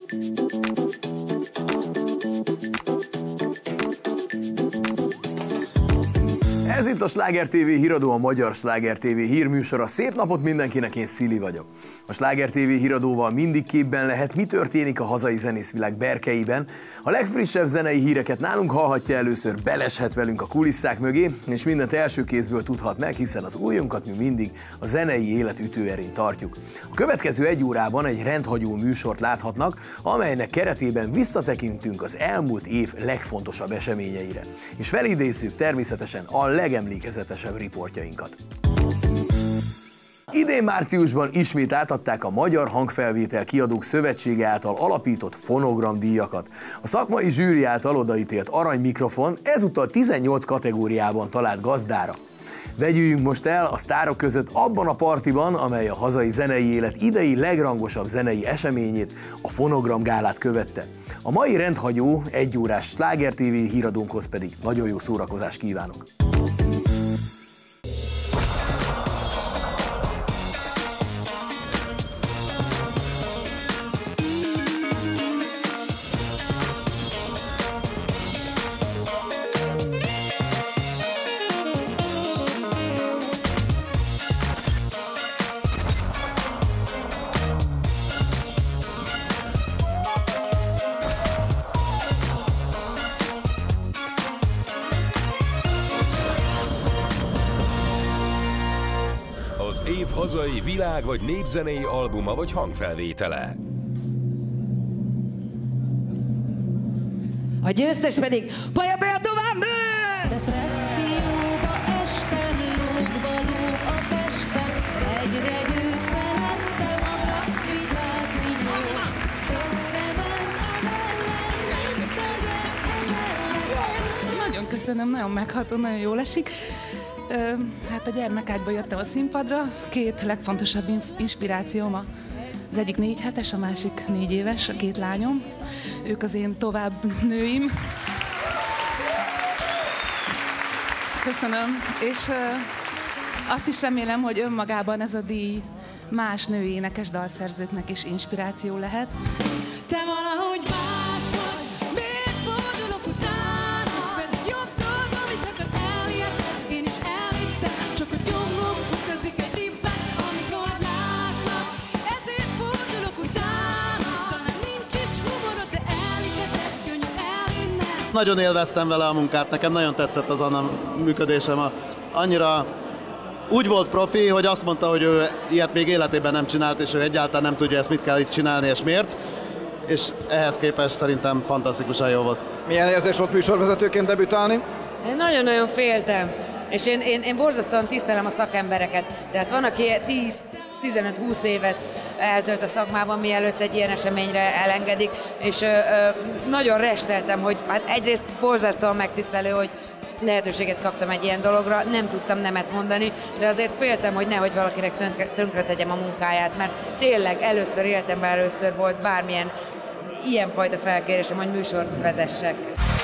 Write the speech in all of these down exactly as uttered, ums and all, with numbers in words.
Ez itt a Sláger té vé híradó, a magyar Sláger té vé hírműsora. Szép napot mindenkinek, én Szili vagyok. A Sláger té vé híradóval mindig képben lehet, mi történik a hazai zenészvilág berkeiben. A legfrissebb zenei híreket nálunk hallhatja először, beleshet velünk a kulisszák mögé, és mindent első kézből tudhat meg, hiszen az ujjunkat mi mindig a zenei élet ütőerén tartjuk. A következő egy órában egy rendhagyó műsort láthatnak, amelynek keretében visszatekintünk az elmúlt év legfontosabb eseményeire. És felidézzük természetesen a legemlékezetesebb riportjainkat. Idén márciusban ismét átadták a Magyar Hangfelvétel Kiadók Szövetsége által alapított fonogramdíjakat. A szakmai zsűri által odaítélt arany mikrofon ezúttal tizennyolc kategóriában talált gazdára. Vegyüljünk most el a sztárok között abban a partiban, amely a hazai zenei élet idei legrangosabb zenei eseményét, a Fonogram gálát követte. A mai rendhagyó, egyórás Sláger té vé híradónkhoz pedig nagyon jó szórakozást kívánok! Év hazai, világ vagy népzenei albuma vagy hangfelvétele. A győztes pedig Baja Bea tovább nő! Depresszióba estem, lógva lóg a testem, egyre győzve lettem a gravitáció. Összement a mellem, nem Nagyon köszönöm, nagyon megható, nagyon jól esik. Hát a gyermekágyba jöttem a színpadra, két legfontosabb inspirációm, az egyik négy hetes, a másik négy éves, a két lányom, ők az én tovább nőim. Köszönöm, és azt is remélem, hogy önmagában ez a díj más női énekes dalszerzőknek is inspiráció lehet. Te valahogy más vagy, miért fordulok utána? Pedig jobb dolgom is akar elértem, én is elvittem, csak a gyomrom utazik egy tippet, amikor látlak, ezért fordulok utána. Talán nincs is humorod, de elhiheted, könnyű elhinnem. Nagyon élveztem vele a munkát, nekem nagyon tetszett az Anna működésem. Annyira úgy volt profi, hogy azt mondta, hogy ő ilyet még életében nem csinált, és ő egyáltalán nem tudja ezt mit kell itt csinálni, és miért. És ehhez képest szerintem fantasztikusan jó volt. Milyen érzés volt műsorvezetőként debütálni? Én nagyon-nagyon féltem, és én, én, én borzasztóan tisztelem a szakembereket. Tehát van, aki tíz-tizenöt-húsz évet eltölt a szakmában, mielőtt egy ilyen eseményre elengedik, és ö, ö, nagyon resteltem, hogy hát egyrészt borzasztóan megtisztelő, hogy lehetőséget kaptam egy ilyen dologra, nem tudtam nemet mondani, de azért féltem, hogy nehogy valakinek tönkre, tönkre tegyem a munkáját, mert tényleg először életemben először volt bármilyen ilyenfajta felkérésem, hogy műsort vezessek.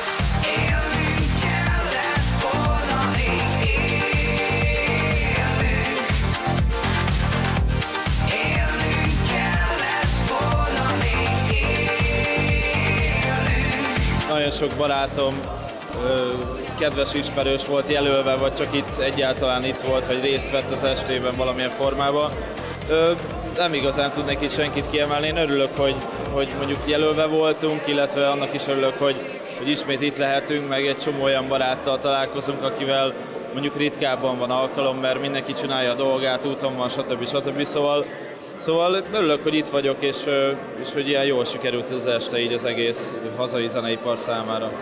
Nagyon sok barátom, kedves ismerős volt jelölve, vagy csak itt egyáltalán itt volt, vagy részt vett az estében valamilyen formában. Nem igazán tudnék itt senkit kiemelni. Én örülök, hogy, hogy mondjuk jelölve voltunk, illetve annak is örülök, hogy, hogy ismét itt lehetünk, meg egy csomó olyan baráttal találkozunk, akivel mondjuk ritkábban van alkalom, mert mindenki csinálja a dolgát, úton van, stb. stb. Szóval, szóval örülök, hogy itt vagyok, és, és hogy ilyen jól sikerült az este így az egész hazai zeneipar számára.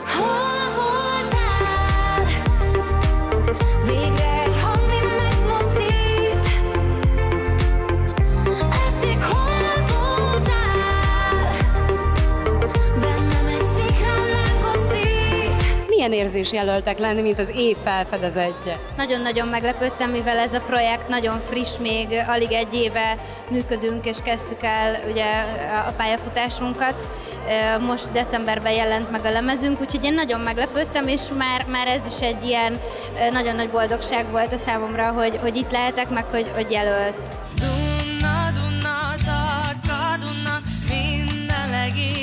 Milyen érzés jelöltek lenni, mint az év felfedezetje? Nagyon-nagyon meglepődtem, mivel ez a projekt nagyon friss, még alig egy éve működünk, és kezdtük el ugye a pályafutásunkat. Most decemberben jelent meg a lemezünk, úgyhogy én nagyon meglepődtem, és már, már ez is egy ilyen nagyon nagy boldogság volt a számomra, hogy, hogy itt lehetek, meg hogy, hogy jelölt. Dunna, dunna, taka, dunna, minden legény.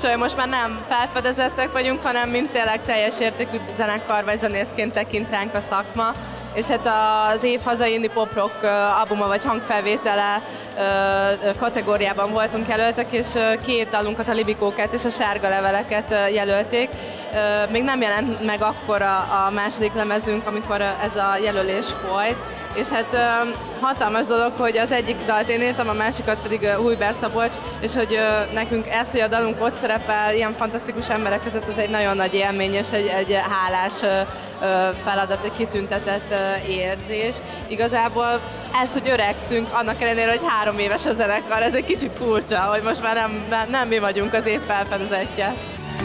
furcsa, hogy most már nem felfedezettek vagyunk, hanem mint tényleg teljes értékű zenekar vagy zenészként tekint ránk a szakma. És hát az év hazai indie pop rock albuma vagy hangfelvétele kategóriában voltunk jelöltek, és két dalunkat, a Libikóket és a Sárga leveleket jelölték. Még nem jelent meg akkor a, a második lemezünk, amikor ez a jelölés folyt, és hát hatalmas dolog, hogy az egyik dalt én írtam, a másikat pedig Hujber Szabolcs, és hogy nekünk ez, hogy a dalunk ott szerepel ilyen fantasztikus emberek között, az egy nagyon nagy élmény, és egy, egy hálás feladat, egy kitüntetett érzés. Igazából ez, hogy öregszünk, annak ellenére, hogy három éves a zenekar, ez egy kicsit furcsa, hogy most már nem, nem, nem mi vagyunk az év felfedezetje.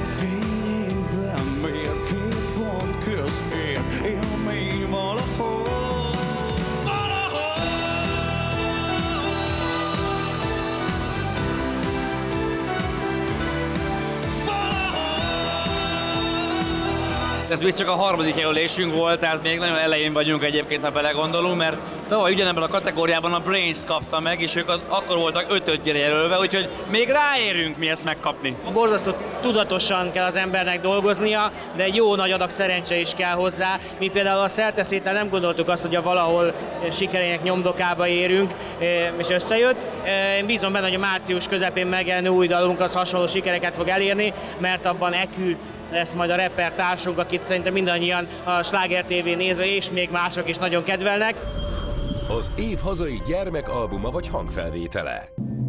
Ez még csak a harmadik jelölésünk volt, tehát még nagyon elején vagyunk egyébként, ha belegondolunk, mert tavaly ugyanebben a kategóriában a Brains kapta meg, és ők akkor voltak ötödjére jelölve, úgyhogy még ráérünk mi ezt megkapni. Borzasztó tudatosan kell az embernek dolgoznia, de egy jó nagy adag szerencse is kell hozzá. Mi például a Szerteszéttel nem gondoltuk azt, hogy a valahol sikerének nyomdokába érünk, és összejött. Én bízom benne, hogy a március közepén megjelenő új dalunk az hasonló sikereket fog elérni, mert abban Ekü lesz majd a rapper társunk, akit szerintem mindannyian a Sláger té vé néző és még mások is nagyon kedvelnek. Az év hazai gyermekalbuma vagy hangfelvétele.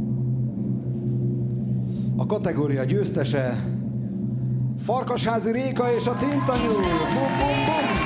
A kategória győztese Farkasházi Réka és a Tintanyú. Bum, bum, bum.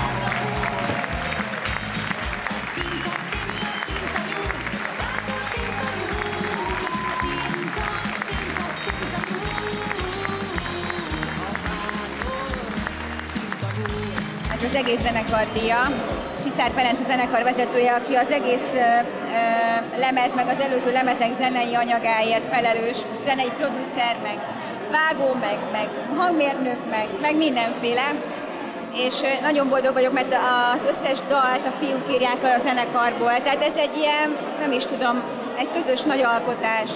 Ez az egész zenekar díja. Csiszár Ferenc a zenekar vezetője, aki az egész ö, ö, lemez, meg az előző lemezek zenei anyagáért felelős, zenei producer, meg vágó, meg, meg hangmérnök, meg, meg mindenféle. És nagyon boldog vagyok, mert az összes dalt a fiúk írják a zenekarból, tehát ez egy ilyen, nem is tudom, egy közös nagy alkotás.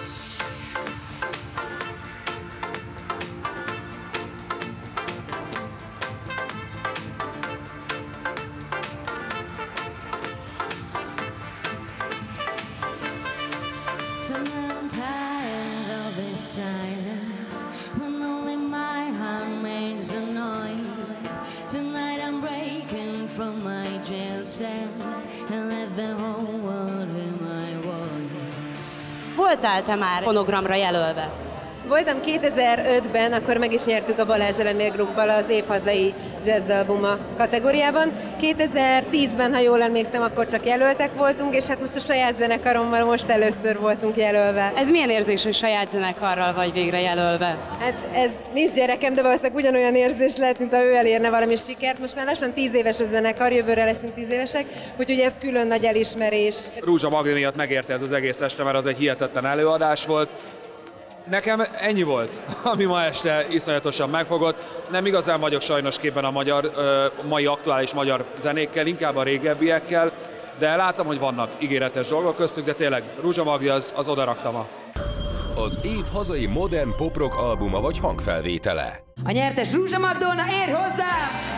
Voltál te már fonogramra jelölve? Voltam kétezer-ötben, akkor meg is nyertük a Balázs Elemér Gruppal az év hazai jazzalbuma kategóriában. kétezer-tízben, ha jól emlékszem, akkor csak jelöltek voltunk, és hát most a saját zenekarommal most először voltunk jelölve. Ez milyen érzés, hogy saját zenekarral vagy végre jelölve? Hát ez nincs gyerekem, de valószínűleg ugyanolyan érzés lehet, mint ha ő elérne valami sikert. Most már lassan tíz éves a zenekar, jövőre leszünk tíz évesek, úgyhogy ez külön nagy elismerés. Rúzsa Magdi miatt megérte ez az egész este, mert az egy hihetetlen előadás volt. Nekem ennyi volt, ami ma este iszonyatosan megfogott. Nem igazán vagyok sajnos képben a magyar, mai aktuális magyar zenékkel, inkább a régebbiekkel, de látom, hogy vannak ígéretes dolgok köztük, de tényleg Rúzsa Magdi az, az odarakta ma. Az év hazai modern pop-rock albuma vagy hangfelvétele. A nyertes Rúzsa Magdolna ér hozzá!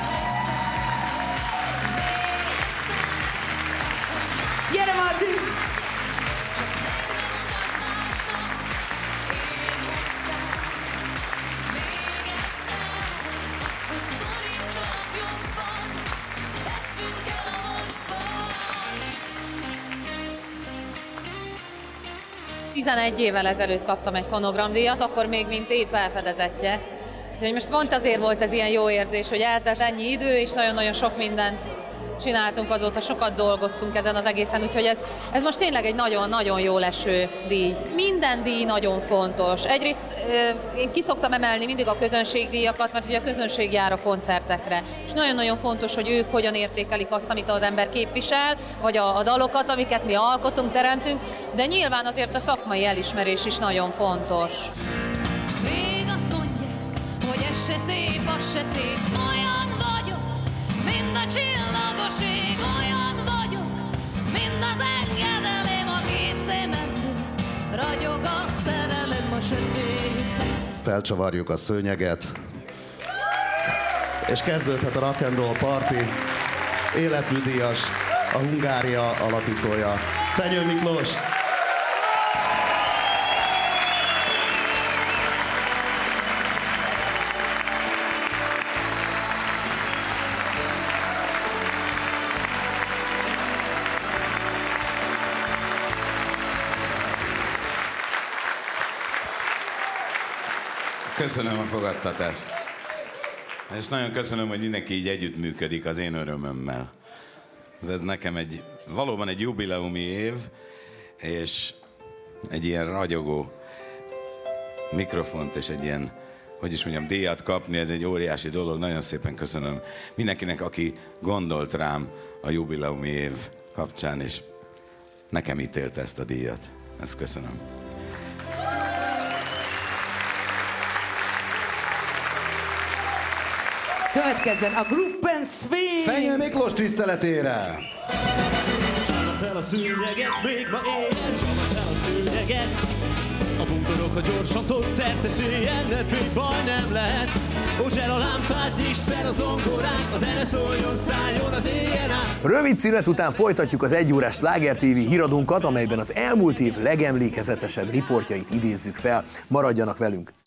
Gyere Magdi! tizenegy évvel ezelőtt kaptam egy fonogramdíjat, akkor még mint év felfedezettje. Úgyhogy most pont azért volt ez ilyen jó érzés, hogy eltelt ennyi idő, és nagyon-nagyon sok mindent csináltunk azóta, sokat dolgoztunk ezen az egészen, úgyhogy ez, ez most tényleg egy nagyon-nagyon jó leső díj. Minden díj nagyon fontos. Egyrészt én ki szoktam emelni mindig a közönségdíjakat, mert ugye a közönség jár a koncertekre. És nagyon-nagyon fontos, hogy ők hogyan értékelik azt, amit az ember képvisel, vagy a, a dalokat, amiket mi alkotunk, teremtünk, de nyilván azért a szakmai elismerés is nagyon fontos. Még azt mondják, hogy ez se szép, az se szép, olyan vagyok, mind a csillagos ég, olyan vagyok, mind az engedelém a két szememben, ragyog a szerelem a sötétben. felcsavarjuk a szőnyeget, és kezdődhet a Rock and Roll Party. Életműdíjas, a Hungária alapítója, Fenyő Miklós. Köszönöm a fogadtatást. És nagyon köszönöm, hogy mindenki így együttműködik az én örömömmel. Ez nekem egy, valóban egy jubileumi év, és egy ilyen ragyogó mikrofont és egy ilyen, hogy is mondjam, díjat kapni, ez egy óriási dolog. Nagyon szépen köszönöm mindenkinek, aki gondolt rám a jubileumi év kapcsán, és nekem ítélte ezt a díjat. Ezt köszönöm. Következzen a Gruppen Swing! Fenyő Miklós tiszteletére! Csapd fel a szőnyeget, még ma éjjel, csapd fel a szőnyeget. A bútorok a gyorsan tok szerte széljen, ne félj, baj nem lehet. Hozd el a lámpát, nyisd fel a zongorát, a zene szóljon, szálljon az éjjel át. Rövid szünet után folytatjuk az egyórás Sláger té vé híradónkat, amelyben az elmúlt év legemlékezetesebb riportjait idézzük fel. Maradjanak velünk!